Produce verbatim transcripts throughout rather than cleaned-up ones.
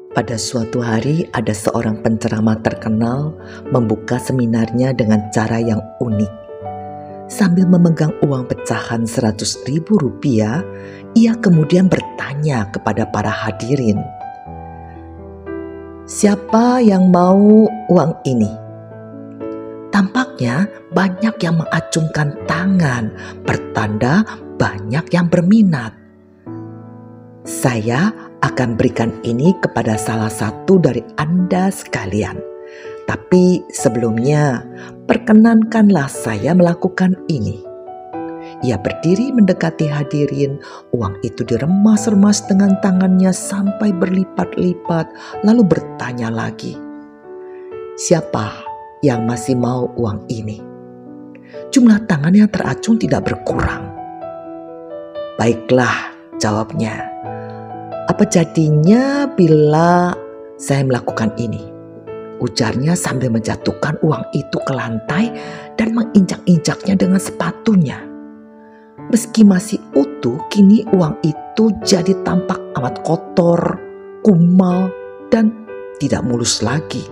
Pada suatu hari ada seorang penceramah terkenal membuka seminarnya dengan cara yang unik. Sambil memegang uang pecahan seratus ribu rupiah, ia kemudian bertanya kepada para hadirin, "Siapa yang mau uang ini?" Tampaknya banyak yang mengacungkan tangan, pertanda banyak yang berminat. "Saya akan berikan ini kepada salah satu dari Anda sekalian. Tapi sebelumnya, perkenankanlah saya melakukan ini." Ia berdiri mendekati hadirin, uang itu diremas-remas dengan tangannya sampai berlipat-lipat, lalu bertanya lagi, "Siapa yang masih mau uang ini?" Jumlah tangan yang teracung tidak berkurang. "Baiklah," jawabnya. "Apa jadinya bila saya melakukan ini?" ujarnya sambil menjatuhkan uang itu ke lantai dan menginjak-injaknya dengan sepatunya. Meski masih utuh, kini uang itu jadi tampak amat kotor, kumal, dan tidak mulus lagi.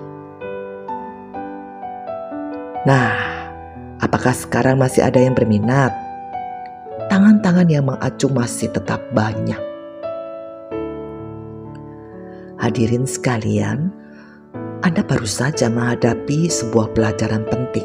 Nah, apakah sekarang masih ada yang berminat? Tangan-tangan yang mengacung masih tetap banyak. Hadirin sekalian, Anda baru saja menghadapi sebuah pelajaran penting.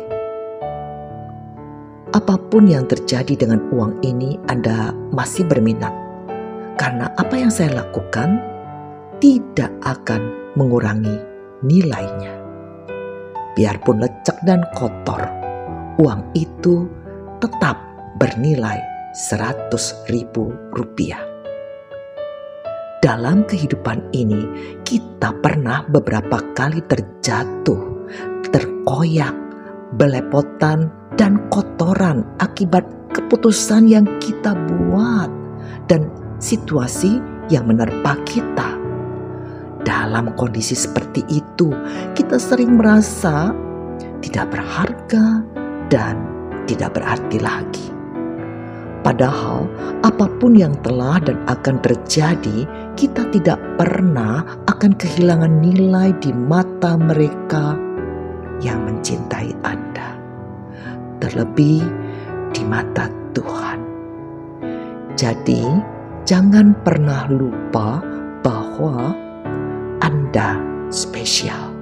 Apapun yang terjadi dengan uang ini, Anda masih berminat. Karena apa yang saya lakukan tidak akan mengurangi nilainya. Biarpun lecek dan kotor, uang itu tetap bernilai seratus ribu rupiah. Dalam kehidupan ini, kita pernah beberapa kali terjatuh, terkoyak, belepotan, dan kotoran akibat keputusan yang kita buat dan situasi yang menerpa kita. Dalam kondisi seperti itu, kita sering merasa tidak berharga dan tidak berarti lagi. Padahal apapun yang telah dan akan terjadi, kita tidak pernah akan kehilangan nilai di mata mereka yang mencintai Anda. Terlebih di mata Tuhan. Jadi, jangan pernah lupa bahwa Anda spesial.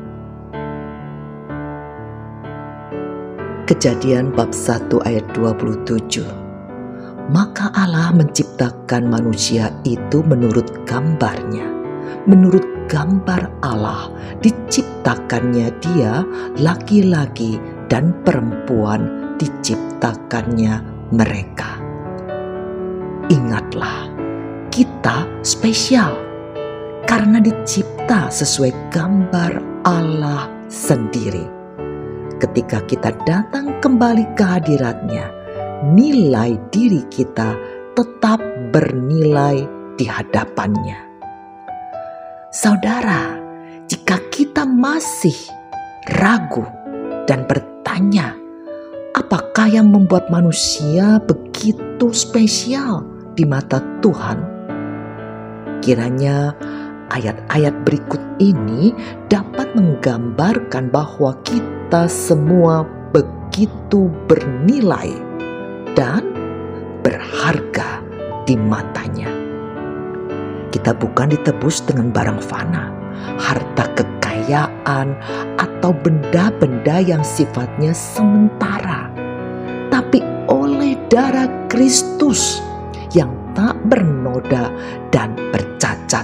Kejadian bab satu ayat dua puluh tujuh. Maka Allah menciptakan manusia itu menurut gambarnya. Menurut gambar Allah diciptakannya dia, laki-laki dan perempuan diciptakannya mereka. Ingatlah, kita spesial karena dicipta sesuai gambar Allah sendiri. Ketika kita datang kembali ke hadirat-Nya, nilai diri kita tetap bernilai di hadapannya. Saudara, jika kita masih ragu dan bertanya, apakah yang membuat manusia begitu spesial di mata Tuhan? Kiranya ayat-ayat berikut ini dapat menggambarkan bahwa kita semua begitu bernilai dan berharga di matanya. Kita bukan ditebus dengan barang fana, harta kekayaan, atau benda-benda yang sifatnya sementara, tapi oleh darah Kristus yang tak bernoda dan bercacat.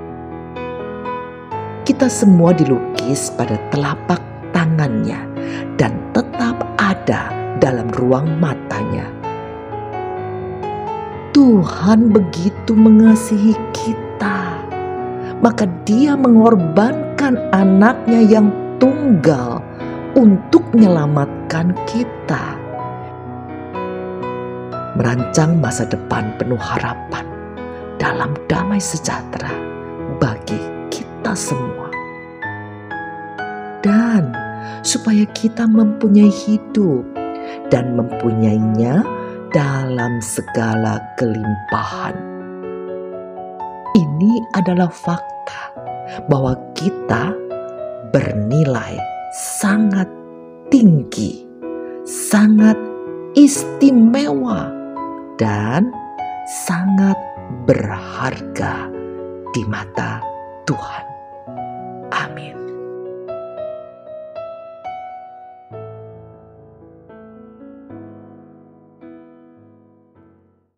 Kita semua dilukis pada telapak tangannya dan tetap ada dalam ruang matanya. Tuhan begitu mengasihi kita, maka Dia mengorbankan anaknya yang tunggal untuk menyelamatkan kita. Merancang masa depan penuh harapan dalam damai sejahtera bagi kita semua. Dan supaya kita mempunyai hidup dan mempunyainya dalam segala kelimpahan. Ini adalah fakta bahwa kita bernilai sangat tinggi, sangat istimewa, dan sangat berharga di mata Tuhan.